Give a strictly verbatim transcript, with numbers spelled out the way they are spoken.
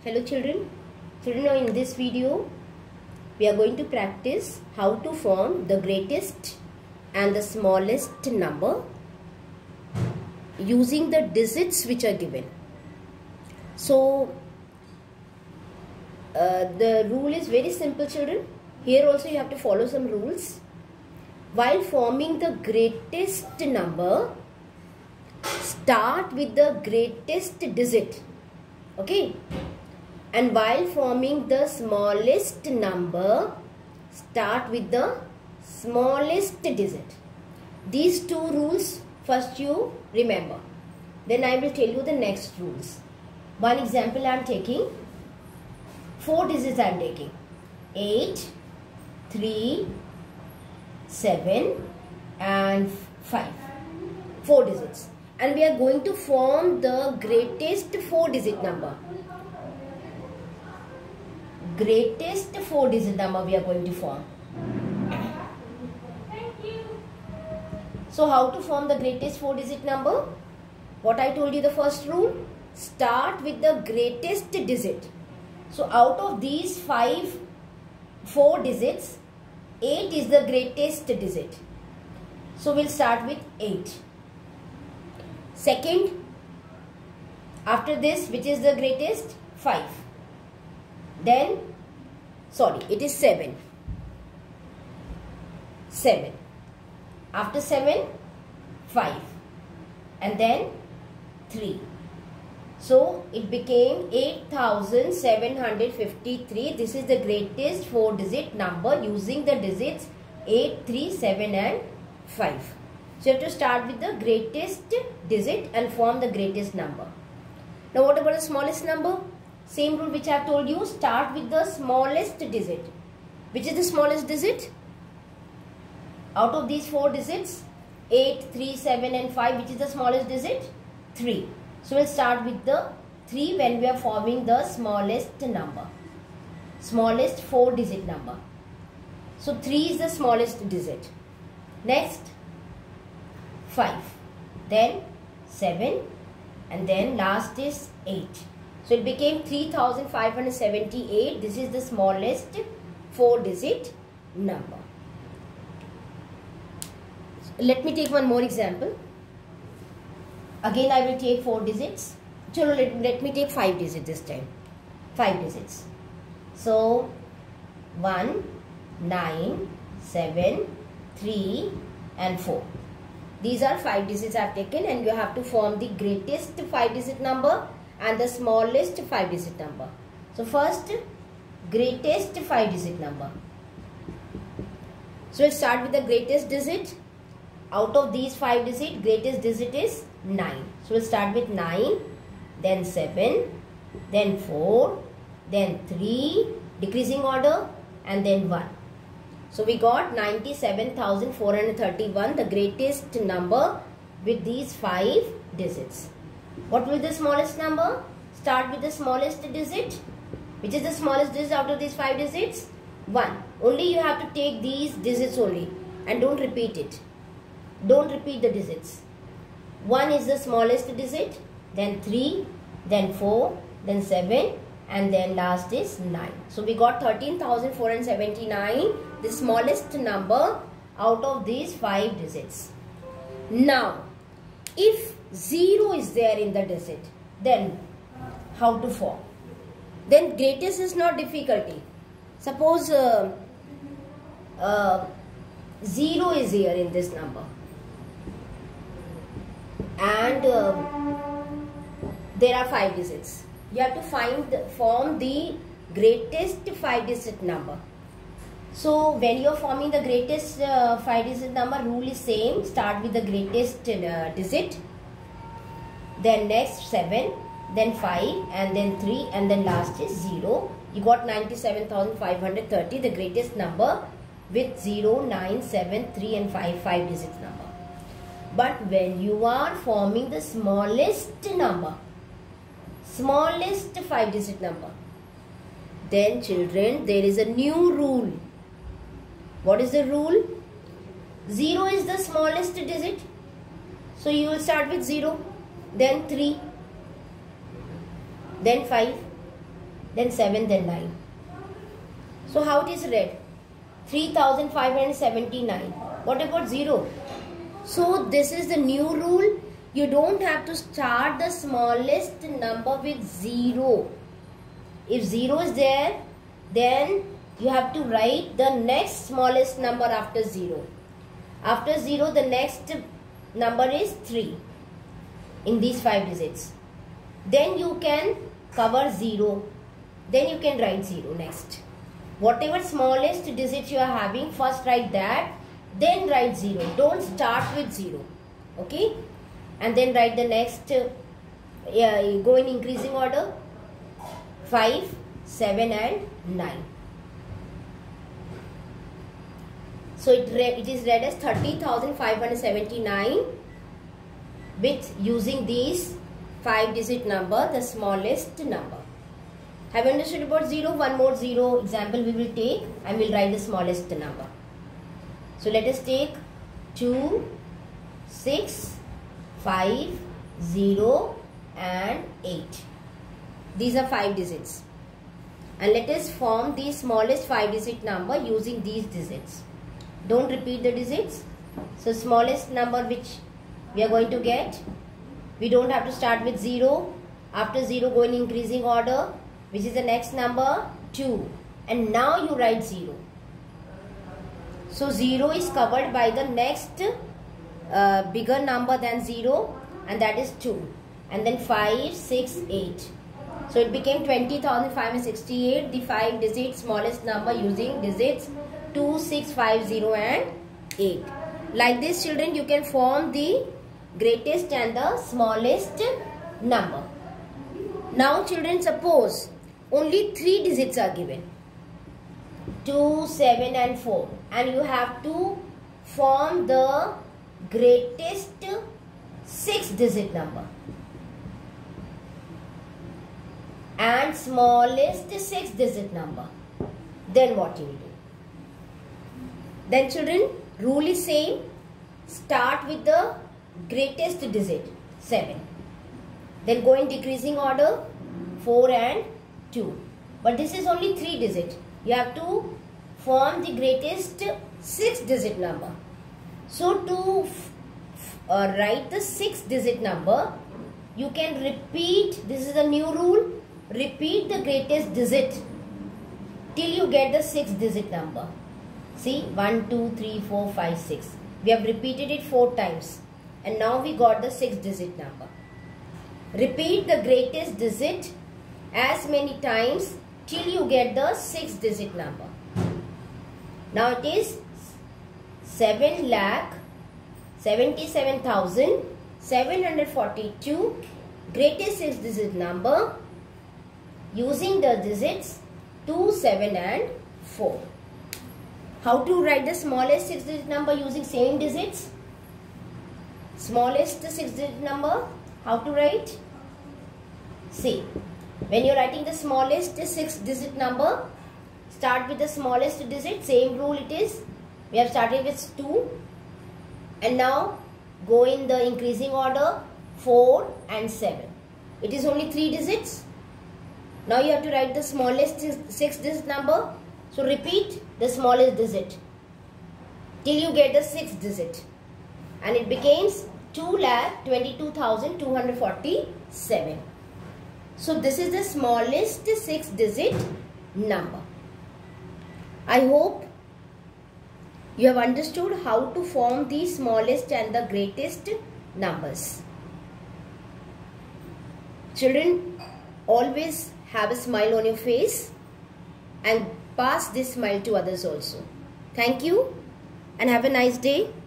Hello children. Children, now in this video we are going to practice how to form the greatest and the smallest number using the digits which are given. So uh, the rule is very simple, children. Here also you have to follow some rules. While forming the greatest number, start with the greatest digit. Okay? And while forming the smallest number, start with the smallest digit. These two rules first you remember. Then I will tell you the next rules. One example I am taking. Four digits I am taking. eight, three, seven and five. Four digits. And we are going to form the greatest four digit number. Greatest four digit number we are going to form. So how to form the greatest four digit number? What I told you, the first rule, start with the greatest digit. So out of these five, four digits, eight is the greatest digit. So we'll start with eight. Second, after this, which is the greatest? five. Then, sorry, it is seven. seven. After seven, five. And then three. So, it became eight thousand seven hundred fifty-three. This is the greatest four digit number using the digits eight, three, seven and five. So, you have to start with the greatest digit and form the greatest number. Now, what about the smallest number? Same rule which I have told you, start with the smallest digit. Which is the smallest digit? Out of these four digits, eight, three, seven and five, which is the smallest digit? three. So, we will start with the three when we are forming the smallest number. Smallest four digit number. So, three is the smallest digit. Next, five. Then, seven. And then last is eight. So, it became three thousand five hundred seventy-eight. This is the smallest four digit number. Let me take one more example. Again, I will take four digits. So, let, let me take five digits this time. five digits. So, one, nine, seven, three and four. These are five digits I have taken, and you have to form the greatest five digit number and the smallest five digit number. So, first, greatest five digit number. So, we'll start with the greatest digit. Out of these five digits, greatest digit is nine. So, we'll start with nine, then seven, then four, then three, decreasing order, and then one. So, we got ninety-seven thousand four hundred thirty-one, the greatest number with these five digits. What will be the smallest number? Start with the smallest digit. Which is the smallest digit out of these five digits? one. Only you have to take these digits only and don't repeat it. Don't repeat the digits. one is the smallest digit, then three, then four, then seven and then last is nine. So, we got thirteen thousand four hundred seventy-nine, the smallest number out of these five digits. Now, if zero is there in the digit, then how to form? Then greatest is not difficulty. Suppose uh, uh, zero is here in this number and uh, there are five digits. You have to find the, form the greatest five digit number. So, when you are forming the greatest uh, five digit number, rule is same. Start with the greatest uh, digit. Then next seven, then five and then three and then last is zero. You got ninety-seven thousand five hundred thirty, the greatest number with zero, nine, seven, three and five, five digits number. But when you are forming the smallest number, smallest five digit number, then children, there is a new rule. What is the rule? zero is the smallest digit. So, you will start with zero. Then three, then five, then seven, then nine. So how it is read? three thousand five hundred seventy-nine. What about zero? So this is the new rule. You don't have to start the smallest number with zero. If zero is there, then you have to write the next smallest number after zero. After zero, the next number is three in these five digits. Then you can cover zero. Then you can write zero next. Whatever smallest digit you are having, first write that, then write zero. Don't start with zero. Okay? And then write the next, uh, yeah, go in increasing order, five, seven and nine. So it, it is read as thirty thousand five hundred seventy-nine with using these five digit number, the smallest number. Have you understood about zero? One more zero example we will take and we will write the smallest number. So let us take two, six, five, zero and eight. These are five digits. And let us form the smallest five digit number using these digits. Don't repeat the digits. So smallest number which we are going to get, we don't have to start with zero. After zero, go in increasing order, which is the next number, two. And now you write zero. So zero is covered by the next uh, bigger number than zero, and that is two. And then five, six, eight. So it became twenty thousand five hundred sixty-eight, the five digit smallest number using digits two, six, five, zero and eight. Like this, children, you can form the greatest and the smallest number. Now children, suppose only three digits are given, two, seven and four, and you have to form the greatest six digit number and smallest six digit number. Then what you will do? Then children, rule is same. Start with the greatest digit, seven. Then go in decreasing order, four and two. But this is only three digit. You have to form the greatest six digit number. So to uh, write the six digit number, you can repeat, this is a new rule, repeat the greatest digit till you get the six digit number. See, one, two, three, four, five, six. We have repeated it four times and now we got the six digit number. Repeat the greatest digit as many times till you get the six digit number. Now it is seven lakh seventy-seven thousand seven hundred forty-two, greatest six digit number using the digits two, seven and four. How to write the smallest six digit number using same digits? Smallest six digit number, how to write? See, when you are writing the smallest six digit number, start with the smallest digit, same rule it is. We have started with two and now go in the increasing order, four and seven. It is only three digits. Now you have to write the smallest six digit number. So repeat the smallest digit till you get the sixth digit, and it becomes two lakh twenty-two thousand two hundred forty-seven. So this is the smallest six digit number. I hope you have understood how to form the smallest and the greatest numbers. Children, always have a smile on your face and pass this smile to others also. Thank you and have a nice day.